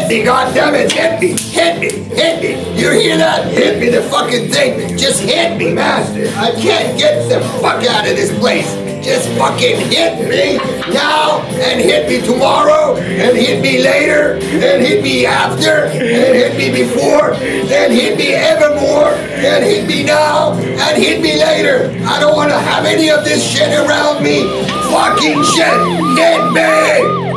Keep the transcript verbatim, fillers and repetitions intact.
me, goddammit, hit me, hit me, hit me. You hear that? Hit me the fucking thing. Just hit me, man. I can't get the fuck out of this place. Just fucking hit me now and hit me tomorrow and hit me later and hit me after and hit me before and hit me evermore and hit me now and hit me later. I don't want to have any of this shit around me. Fucking shit. Hit me.